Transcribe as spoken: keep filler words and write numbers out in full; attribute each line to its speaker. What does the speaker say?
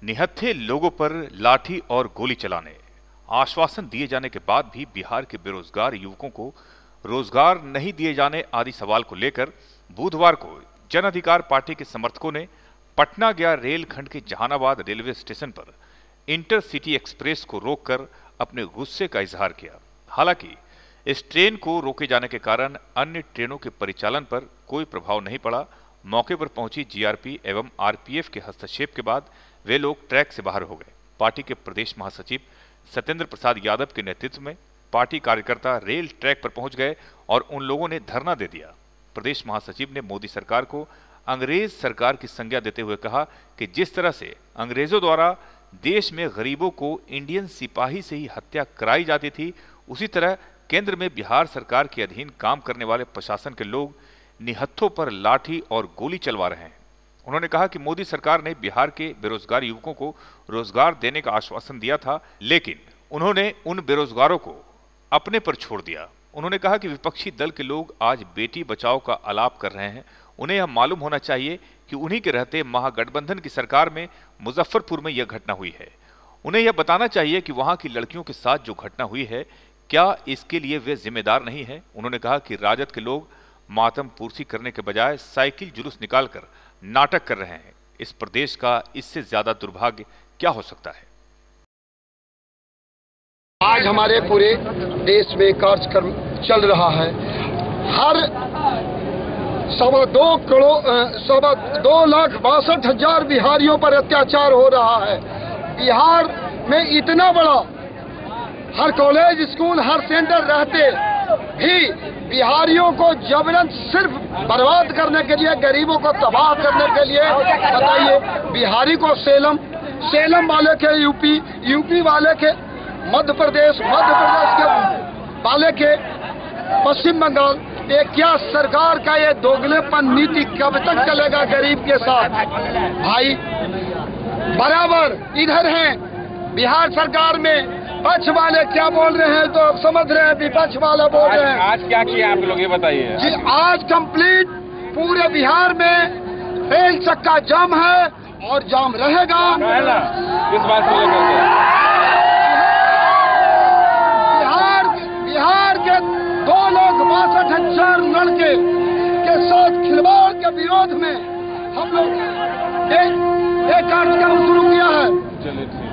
Speaker 1: निहत्थे लोगों पर लाठी और गोली चलाने, आश्वासन दिए जाने के बाद भी बिहार के बेरोजगार युवकों को रोजगार नहीं दिए जाने आदि सवाल को लेकर बुधवार को जन अधिकार पार्टी के समर्थकों ने पटना गया रेलखंड के जहानाबाद रेलवे स्टेशन पर इंटरसिटी एक्सप्रेस को रोककर अपने गुस्से का इजहार किया। हालांकि इस ट्रेन को रोके जाने के कारण अन्य ट्रेनों के परिचालन पर कोई प्रभाव नहीं पड़ा। मौके पर पहुंची जीआरपी एवं आरपीएफ के हस्तक्षेप के बाद वे लोग ट्रैक से बाहर हो गए। पार्टी के प्रदेश महासचिव सत्येंद्र प्रसाद यादव के नेतृत्व में पार्टी कार्यकर्ता रेल ट्रैक पर पहुंच गए और उन लोगों ने धरना दे दिया। प्रदेश महासचिव ने मोदी सरकार को अंग्रेज सरकार की संज्ञा देते हुए कहा कि जिस तरह से अंग्रेजों द्वारा देश में गरीबों को इंडियन सिपाही से ही हत्या कराई जाती थी, उसी तरह केंद्र में बिहार सरकार के अधीन काम करने वाले प्रशासन के लोग निहत्थों पर लाठी और गोली चलवा रहे हैं। उन्होंने कहा कि मोदी सरकार ने बिहार के बेरोजगार युवकों को रोजगार देने का आश्वासन दिया था, लेकिन उन्होंने उन बेरोजगारों को अपने पर छोड़ दिया। उन्होंने कहा कि विपक्षी दल के लोग आज बेटी बचाओ का आलाप कर रहे हैं। उन्हें यह मालूम होना चाहिए कि उन्हीं के रहते महागठबंधन की सरकार में मुजफ्फरपुर में यह घटना हुई है। उन्हें यह बताना चाहिए कि वहां की लड़कियों के साथ जो घटना हुई है, क्या इसके लिए वे जिम्मेदार नहीं है। उन्होंने कहा कि राजद के लोग मातम पूर्ति करने के बजाय साइकिल जुलूस निकालकर नाटक कर रहे हैं। इस प्रदेश का इससे ज्यादा दुर्भाग्य क्या हो सकता है।
Speaker 2: आज हमारे पूरे देश में कार्यक्रम चल रहा है। हर सवा दो करोड़ सवा दो लाख बासठ हजार बिहारियों पर अत्याचार हो रहा है। बिहार में इतना बड़ा हर कॉलेज स्कूल हर सेंटर रहते भी बिहारियों को जबरन सिर्फ बर्बाद करने के लिए, गरीबों को तबाह करने के लिए, बताइए बिहारी को सेलम, सेलम वाले के यूपी, यूपी वाले के मध्य प्रदेश, मध्य प्रदेश के वाले के पश्चिम बंगाल। ये क्या सरकार का ये दोगलेपन नीति कब तक चलेगा गरीब के साथ? भाई बराबर इधर हैं बिहार सरकार में, पक्ष वाले क्या बोल रहे हैं तो आप समझ रहे हैं, विपक्ष वाले बोल रहे हैं।
Speaker 3: आज क्या किया आप लोग ये बताइए
Speaker 2: जी। आज कंप्लीट पूरे बिहार में रेल चक्का जाम है और जाम रहेगा।
Speaker 3: किस बात को लेकर?
Speaker 2: बिहार बिहार के दो लाख बासठ हजार लड़के के साथ खिलवाड़ के विरोध में हम लोग एक कार्यक्रम शुरू किया है।
Speaker 3: चलिए।